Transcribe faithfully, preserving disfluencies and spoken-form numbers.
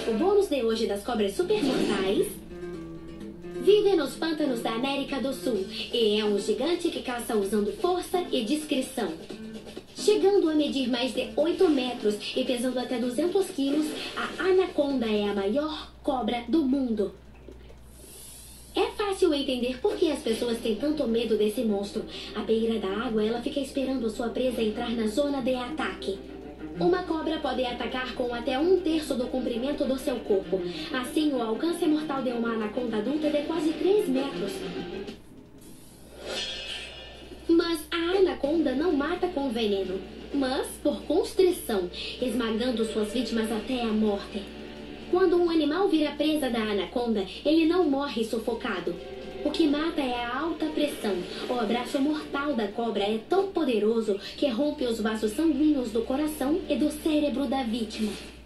O bônus de hoje das cobras supermortais vive nos pântanos da América do Sul e é um gigante que caça usando força e discrição. Chegando a medir mais de oito metros e pesando até duzentos quilos, a anaconda é a maior cobra do mundo. É fácil entender por que as pessoas têm tanto medo desse monstro. À beira da água, ela fica esperando sua presa entrar na zona de ataque. Uma cobra pode atacar com até um terço do comprimento do seu corpo. Assim, o alcance mortal de uma anaconda adulta é de quase três metros. Mas a anaconda não mata com veneno, mas por constrição, esmagando suas vítimas até a morte. Quando um animal vira presa da anaconda, ele não morre sufocado. O que mata é a alta pressão. O abraço mortal da cobra é tão poderoso que rompe os vasos sanguíneos do coração e do cérebro da vítima.